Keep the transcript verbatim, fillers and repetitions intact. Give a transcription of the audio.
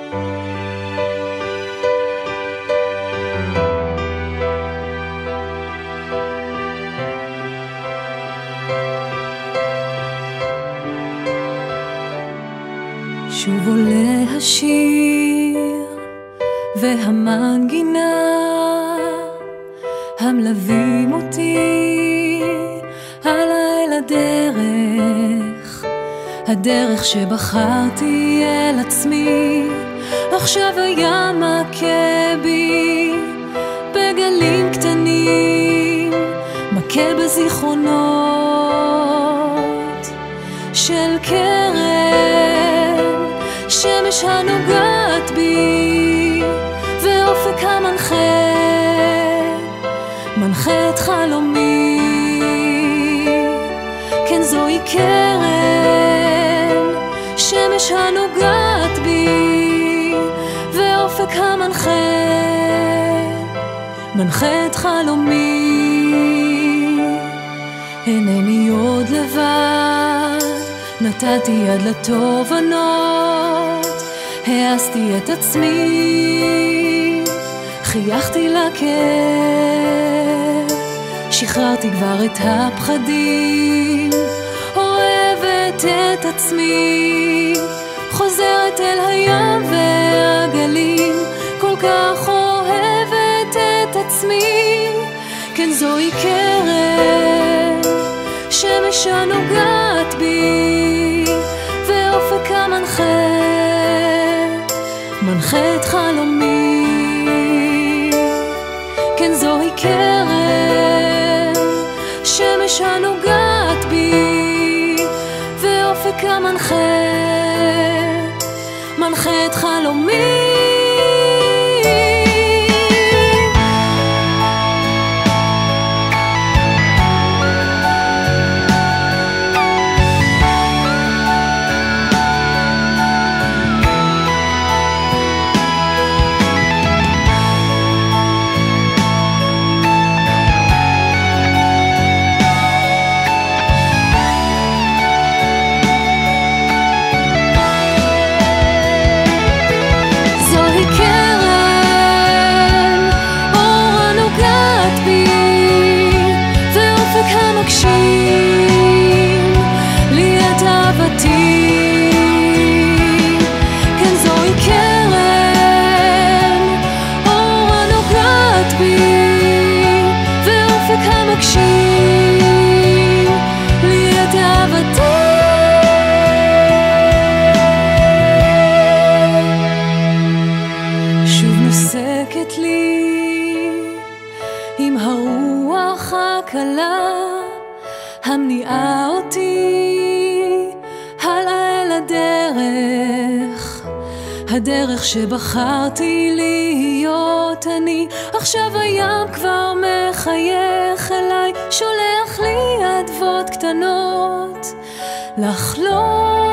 שוב עולה השיר והמנגינה, המלווים אותי הליל הדרך, הדרך שבחרתי אל עצמי. עכשיו הים מכה בי בגלים קטנים, מכה בזיכרונות של קרן, שמש הנוגעת בי ואופק המנחה, מנחה את חלומי. כן, זוהי קרן, שמש הנוגעת בי ואופק המנחה, מנחה את חלומי. אינני עוד לבד, נתתי יד לתובנות, העסתי את עצמי, חייכתי לכאב, שחררתי כבר את הפחדים, אוהבת את עצמי, חוזרת אל הים והגלים, כל כך אוהבת את עצמי. כן, זוהי קרן, שמש הנוגעת בי ואופק המנחה, מנחה את חלומי. כן, זוהי קרן, שמש הנוגעת בי ואופק המנחה, מנחה את חלומי. נוסקת לי עם הרוח הקלה, המניעה אותי הלאה אל הדרך, הדרך שבחרתי להיות אני. עכשיו הים כבר מחייך אליי, שולח לי אדוות קטנות לחלום.